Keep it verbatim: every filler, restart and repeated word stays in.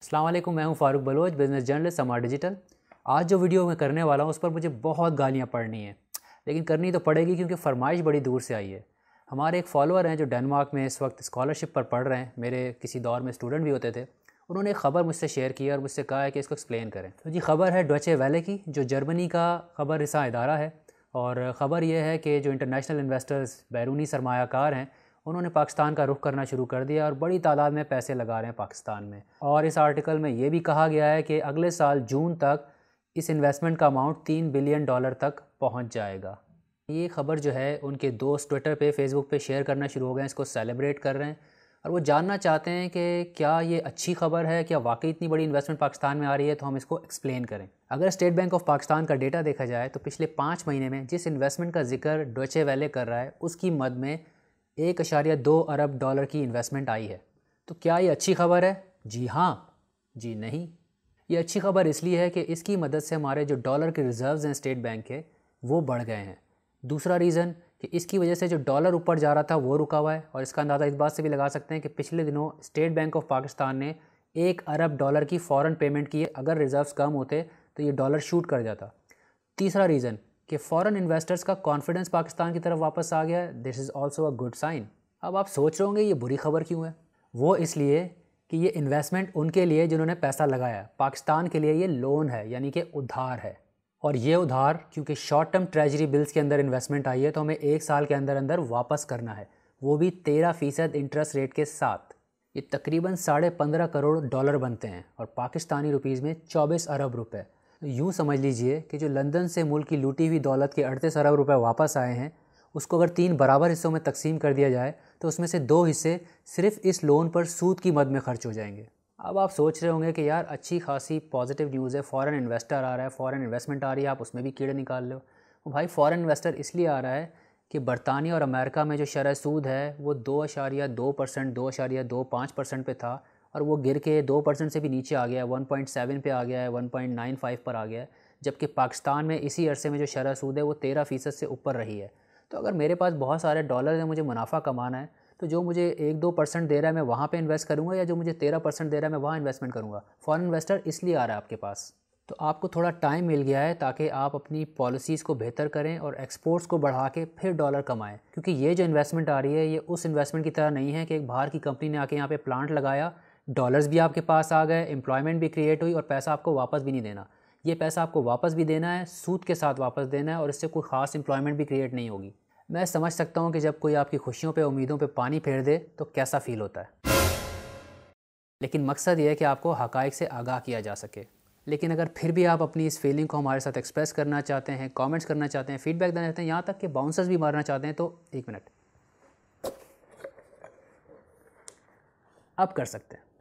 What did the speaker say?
अस्सलाम वालेकुम, मैं हूं Farooq Baloch, business journalist smart digital. आज जो वीडियो मैं करने वाला हूं उस पर मुझे बहुत गालियां पड़नी हैं, लेकिन करनी तो पड़ेगी क्योंकि फरमाइश बड़ी दूर से आई है। हमारे एक फॉलोअर हैं जो डेनमार्क में इस वक्त स्कॉलरशिप पर पढ़ रहे हैं, मेरे किसी दौर में स्टूडेंट भी होते थे। उन्होंने एक ख़बर मुझसे शेयर की और मुझसे कहा है कि इसको एक्सप्लेन करें। तो जी ख़बर है डॉचे वेले की, जो जर्मनी का ख़बर रिसा इदारा है। और ख़बर यह है कि जो इंटरनेशनल इन्वेस्टर्स बैरूनी सरमायाकार हैं उन्होंने पाकिस्तान का रुख करना शुरू कर दिया और बड़ी तादाद में पैसे लगा रहे हैं पाकिस्तान में। और इस आर्टिकल में ये भी कहा गया है कि अगले साल जून तक इस इन्वेस्टमेंट का अमाउंट तीन बिलियन डॉलर तक पहुंच जाएगा। ये खबर जो है उनके दोस्त ट्विटर पे फेसबुक पे शेयर करना शुरू हो गए हैं, इसको सेलिब्रेट कर रहे हैं और वो जानना चाहते हैं कि क्या ये अच्छी खबर है, क्या वाकई इतनी बड़ी इन्वेस्टमेंट पाकिस्तान में आ रही है। तो हम इसको एक्सप्लेन करें। अगर स्टेट बैंक ऑफ पाकिस्तान का डेटा देखा जाए तो पिछले पाँच महीने में जिस इन्वेस्टमेंट का जिक्र डॉचे वेले कर रहा है उसकी मद में एक अशारिया दो अरब डॉलर की इन्वेस्टमेंट आई है। तो क्या ये अच्छी खबर है? जी हाँ, जी नहीं। ये अच्छी खबर इसलिए है कि इसकी मदद से हमारे जो डॉलर के रिज़र्व्स हैं स्टेट बैंक के वो बढ़ गए हैं। दूसरा रीज़न कि इसकी वजह से जो डॉलर ऊपर जा रहा था वो रुका हुआ है। और इसका अंदाज़ा इस बात से भी लगा सकते हैं कि पिछले दिनों स्टेट बैंक ऑफ पाकिस्तान ने एक अरब डॉलर की फ़ौरन पेमेंट की है। अगर रिज़र्व्स कम होते तो ये डॉलर शूट कर जाता। तीसरा रीज़न कि फ़ॉरेन इन्वेस्टर्स का कॉन्फिडेंस पाकिस्तान की तरफ वापस आ गया है। This is also a good sign. अब आप सोच रहे होंगे ये बुरी खबर क्यों है। वो इसलिए कि ये इन्वेस्टमेंट उनके लिए जिन्होंने पैसा लगाया, पाकिस्तान के लिए ये लोन है, यानी कि उधार है। और ये उधार क्योंकि शॉर्ट टर्म ट्रेजरी बिल्स के अंदर इन्वेस्टमेंट आई है तो हमें एक साल के अंदर अंदर वापस करना है, वो भी तेरह फ़ीसद इंटरेस्ट रेट के साथ। ये तकरीबन साढ़े पंद्रह करोड़ डॉलर बनते हैं और पाकिस्तानी रुपीज़ में चौबीस अरब रुपये। तो यूँ समझ लीजिए कि जो लंदन से मुल्क की लूटी हुई दौलत के अड़तीस अरब रुपए वापस आए हैं, उसको अगर तीन बराबर हिस्सों में तकसीम कर दिया जाए तो उसमें से दो हिस्से सिर्फ इस लोन पर सूद की मद में खर्च हो जाएंगे। अब आप सोच रहे होंगे कि यार अच्छी खासी पॉजिटिव न्यूज़ है, फ़ॉरेन इन्वेस्टर आ रहा है, फ़ॉरेन इन्वेस्टमेंट आ रही है, आप उसमें भी कीड़े निकाल लो। वो भाई फ़ॉरेन इन्वेस्टर इसलिए आ रहा है कि बरतानिया और अमेरिका में जो शरह सूद है वो दो अशारिया दो परसेंट दो अशारिया दो पाँच परसेंट पर था और वो गिर के दो परसेंट से भी नीचे आ गया है, वन पॉइंट सेवन पे आ गया है, वन पॉइंट नाइन फाइव पर आ गया है। जबकि पाकिस्तान में इसी अरसे में जो शरह सूद है वो तेरह फ़ीसद से ऊपर रही है। तो अगर मेरे पास बहुत सारे डॉलर हैं, मुझे मुनाफा कमाना है, तो जो मुझे एक दो परसेंट दे रहा है मैं वहाँ पे इन्वेस्ट करूँगा या जो मुझे तेरह परसेंट दे रहा है मैं वहाँ इन्वेस्टमेंट करूँगा। फॉरेन इन्वेस्टर इसलिए आ रहा है आपके पास। तो आपको थोड़ा टाइम मिल गया है ताकि आप अपनी पॉलिसीज़ को बेहतर करें और एक्सपोर्ट्स को बढ़ा के फिर डॉलर कमाएं। क्योंकि ये जो इन्वेस्टमेंट आ रही है ये उस इन्वेस्टमेंट की तरह नहीं है कि एक बाहर की कंपनी ने आके यहाँ पे प्लांट लगाया, डॉलर्स भी आपके पास आ गए, एम्प्लॉयमेंट भी क्रिएट हुई और पैसा आपको वापस भी नहीं देना। ये पैसा आपको वापस भी देना है, सूद के साथ वापस देना है और इससे कोई ख़ास एम्प्लॉयमेंट भी क्रिएट नहीं होगी। मैं समझ सकता हूँ कि जब कोई आपकी खुशियों पे, उम्मीदों पे पानी फेर दे तो कैसा फ़ील होता है, लेकिन मकसद ये है कि आपको हक़ाइक़ से आगाह किया जा सके। लेकिन अगर फिर भी आप अपनी इस फीलिंग को हमारे साथ एक्सप्रेस करना चाहते हैं, कमेंट्स करना चाहते हैं, फीडबैक देना चाहते हैं, यहाँ तक कि बाउंसर्स भी मारना चाहते हैं, तो एक मिनट अब कर सकते हैं।